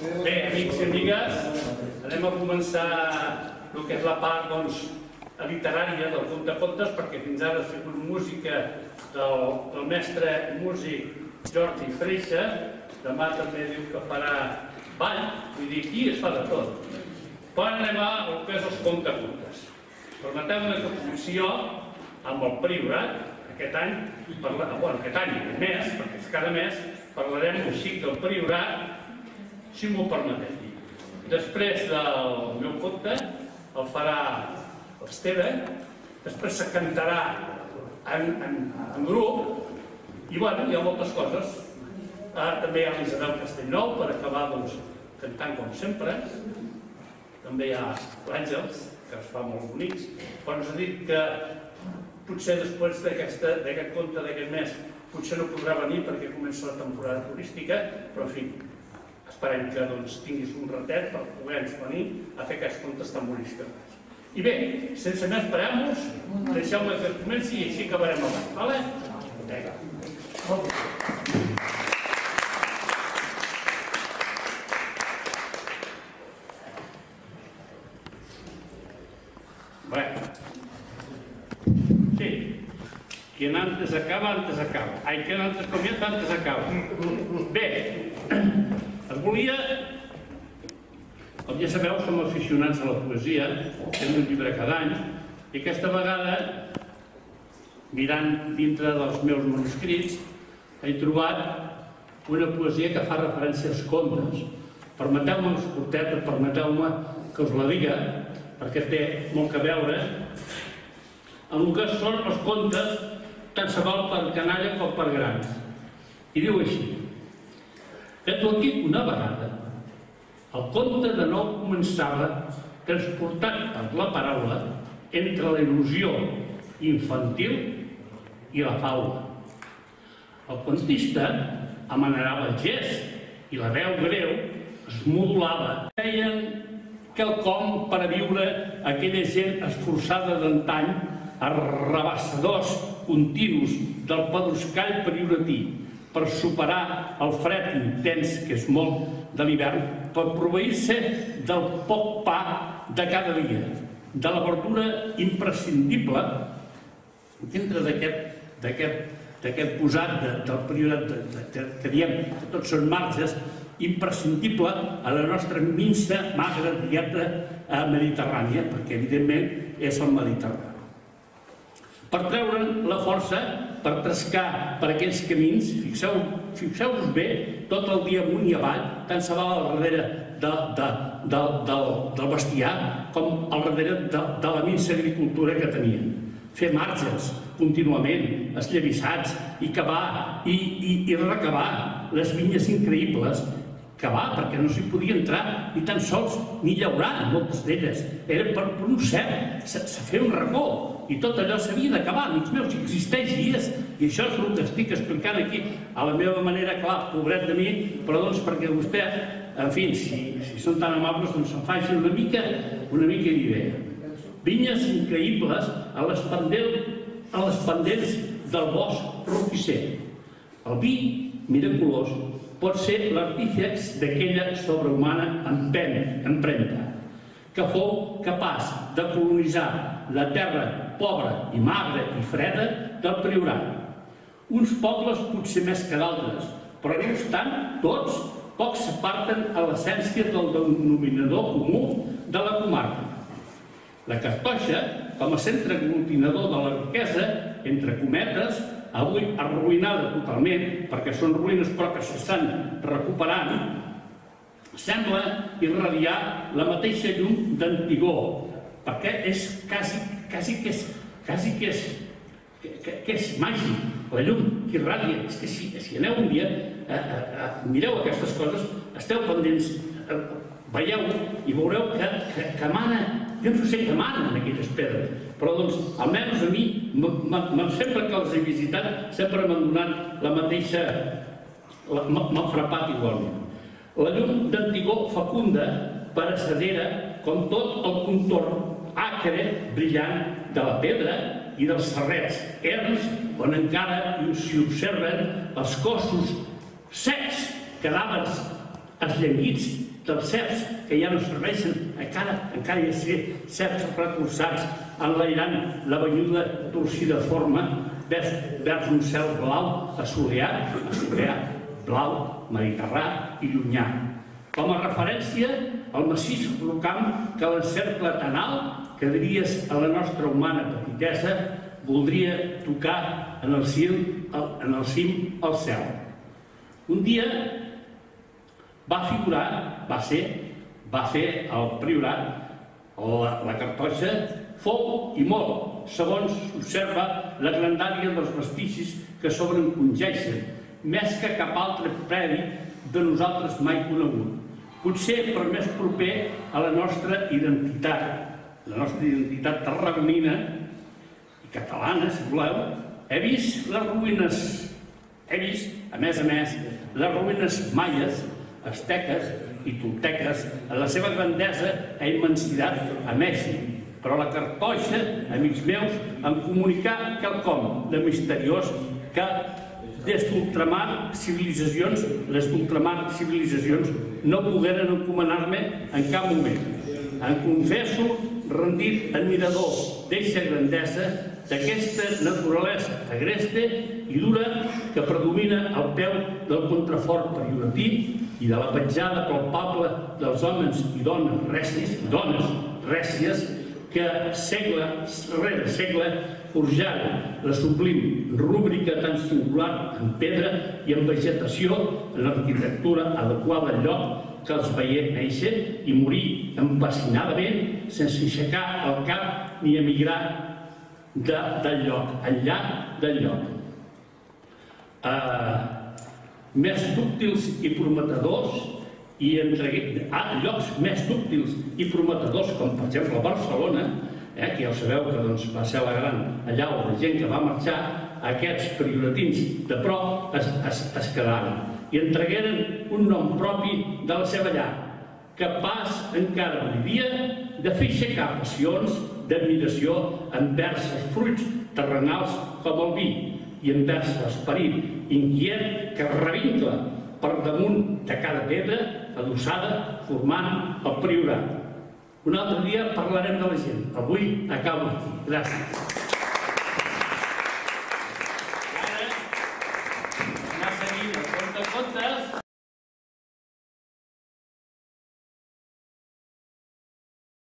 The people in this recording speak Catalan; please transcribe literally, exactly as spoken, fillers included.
Bé, amics i amigues, anem a començar el que és la part literària del contacontes, perquè fins ara ha sigut música del mestre músic Jordi Freixa. Demà també diu que farà ball, vull dir, aquí es fa de tot. Però anem al que és els contacontes. Permeteu-me que comenci jo amb el Priorat. Aquest any, bueno, aquest any, aquest mes, perquè és cada mes, parlarem un xic del Priorat, si m'ho permeteu. Després del meu conte el farà l'Esteve, després se cantarà en grup, i bueno, hi ha moltes coses. També hi ha l'Isabel Castellnou, per acabar cantant com sempre. També hi ha l'Àngels, que es fa molt bonics, però ens ha dit que potser després d'aquest conte d'aquest mes potser no podrà venir perquè comença la temporada turística, però en fi, esperem que tinguis un ratet per poder venir a fer aquests contes tan bonics que fas. I bé, sense més preàmbuls, deixeu-me que comenci i així acabarem el ball, d'acord? Vinga. Bé. Sí. Quien antes acaba, antes acaba. Ai, quien antes comienza, antes acaba. Bé, es volia... Com ja sabeu, som aficionats a la poesia, fem un llibre cada any, i aquesta vegada, mirant dintre dels meus manuscrits, he trobat una poesia que fa referència als contes. Permeteu-me els curteta, permeteu-me que us la diga, perquè té molt a veure amb el que són els contes, tant se val per canalla com per grans. I diu així: Vet-ho aquí una vegada, el conte de nou començava, transportat per la paraula, entre la il·lusió infantil i la faula. El contista amanerava el gest i la veu greu es modulava. Feien quelcom per a viure aquella gent esforçada d'antany, arrabassadors continus del pedruscall prioratí, per superar el fred intens que és molt de l'hivern, per proveir-se del poc pa de cada dia, de la verdura imprescindible, dintre d'aquest posat del priorat que diem que tots són marges, imprescindible a la nostra minsa, magra dieta mediterrània, perquè evidentment és el Mediterrani. Per treure'n la força, per trescar per aquells camins, fixeu-vos bé, tot el dia amunt i avall, tant se val al darrere del bestiar com al darrere de la minsa agricultura que tenien. Fer marges contínuament, esllavissats, i cavar i recavar les vinyes increïbles, cavar perquè no s'hi podia entrar ni tan sols ni llaurar, moltes d'elles. Era per un cert, se feia un racó, i tot allò s'havia d'acabar, amics meus, si existeix i és, i això és el que estic explicant aquí a la meva manera, clar, pobret de mi, però doncs perquè vostè, en fi, si són tan amables, doncs se'n faci una mica d'idea. Vinyes increïbles a les pendents del bosc roquisser. El vi, miraculós, pot ser l'artífex d'aquella sobrehumana empremta, que fou capaç de colonitzar la terra pobra i magra i freda del Priorat. Uns pobles potser més que d'altres, però no obstant, tots pocs s'aparten a l'essència del denominador comú de la comarca. La Cartoixa, com a centre aglutinador de la riquesa, entre cometes, avui arruïnada totalment, perquè són ruïnes però que s'estan recuperant, sembla irradiar la mateixa llum d'Antigó, perquè és quasi que és màgic, la llum que irradia. És que si aneu un dia, mireu aquestes coses, esteu pendents, veieu i veureu que emana, jo no sé què emana en aquelles pedres, però doncs, almenys a mi, sempre que els he visitat, sempre m'han donat la mateixa, m'han frapat igualment. La llum d'Antigó fecunda, perecedera, com tot el contorn acre, brillant de la pedra i dels serrets erms, on encara s'hi observen els cossos secs, cadàvers esllanguits dels ceps que ja no serveixen, encara, encara hi ha ser ceps reforçats enlairant la banyuda torcida forma vers, vers un cel blau assoleat, assoleat, blau, mediterrà i llunyà. Com a referència, el massís rocam que l'encercle tan alt que diries a la nostra humana petitesa voldria tocar en el cim, en el cim al cel. Un dia va figurar, va ser, va fer el priorat, la, la cartoixa, fou i molt, segons s'observa la grandària dels vestigis que sobrencongeixen, més que cap altre previ de nosaltres mai conegut. Potser per més proper a la nostra identitat, la nostra identitat tarragonina i catalana, si voleu, he vist les ruïnes, he vist, a més a més, les ruïnes maies, asteques i tolteques en la seva grandesa i immensitat a Mèxic. Però la cartoixa, amics meus, em comunicà quelcom de misteriós que des d'ultramar civilitzacions, les d'ultramar civilitzacions no pogueren encomanar-me en cap moment. Em confesso rendit admirador d'eixa grandesa, d'aquesta naturalesa agreste i dura que predomina al peu del contrafort periodatí i de la petjada palpable dels homes i dones rècies, dones rècies que segle rere segle forjaren la sublim rúbrica tan singular en pedra i en vegetació, en l'arquitectura adequada al lloc que els veié néixer i morir empassinadament sense aixecar el cap ni emigrar de, del lloc, enllà del lloc. Uh, més dúctils i prometedors i entre ah, llocs més dúctils i prometedors, com per exemple Barcelona, eh, que ja ho sabeu que doncs, va ser la gran allau de gent que va marxar, aquests prioratins de pro es, es, es quedaren i entregueren un nom propi de la seva llar, capaç encara avui dia de fer aixecar passions d'admiració envers els fruits terrenals com el vi i envers l'esperit inquiet que revincla per damunt de cada pedra adossada formant el priorat. Un altre dia parlarem de la gent. Avui acabo aquí. Gràcies. I ara, anar seguint el compte de comptes.